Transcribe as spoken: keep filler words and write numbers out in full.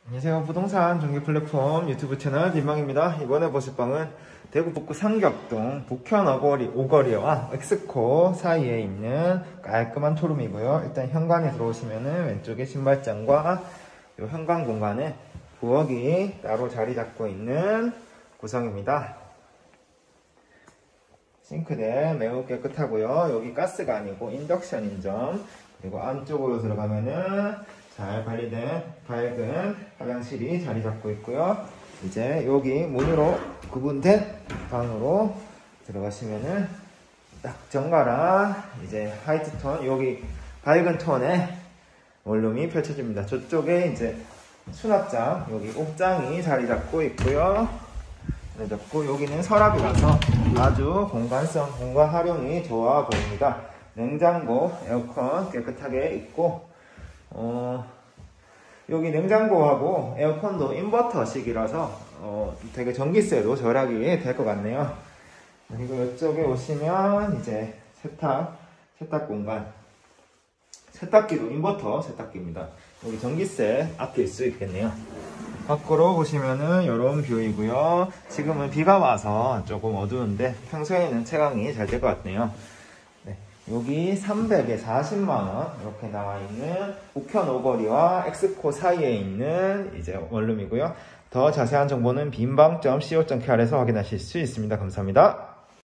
안녕하세요. 부동산 중개 플랫폼 유튜브 채널 민망입니다. 이번에 보실 방은 대구 북구 상격동 북현 오거리, 오거리와 엑스코 사이에 있는 깔끔한 투룸이고요. 일단 현관에 들어오시면은 왼쪽에 신발장과 이 현관 공간에 부엌이 따로 자리 잡고 있는 구성입니다. 싱크대 매우 깨끗하고요. 여기 가스가 아니고 인덕션인 점, 그리고 안쪽으로 들어가면은 잘 관리된 밝은 화장실이 자리 잡고 있고요. 이제 여기 문으로 구분된 방으로 들어가시면은 딱 정갈한 이제 화이트 톤, 여기 밝은 톤의 원룸이 펼쳐집니다. 저쪽에 이제 수납장, 여기 옥장이 자리 잡고 있고요. 자리 잡고 여기는 서랍이라서 아주 공간성, 공간 활용이 좋아 보입니다. 냉장고, 에어컨 깨끗하게 있고, 어, 여기 냉장고하고 에어컨도 인버터식이라서 어, 되게 전기세도 절약이 될 것 같네요. 그리고 이쪽에 오시면 이제 세탁, 세탁 공간, 세탁기도 인버터 세탁기입니다. 여기 전기세 아낄 수 있겠네요. 밖으로 보시면은 이런 뷰이고요. 지금은 비가 와서 조금 어두운데 평소에는 채광이 잘 될 것 같네요. 네, 여기 삼백에 사십만 원 이렇게 나와 있는 북현 오거리와 엑스코 사이에 있는 이제 원룸이고요. 더 자세한 정보는 빈방 닷 씨오 닷케이알에서 확인하실 수 있습니다. 감사합니다.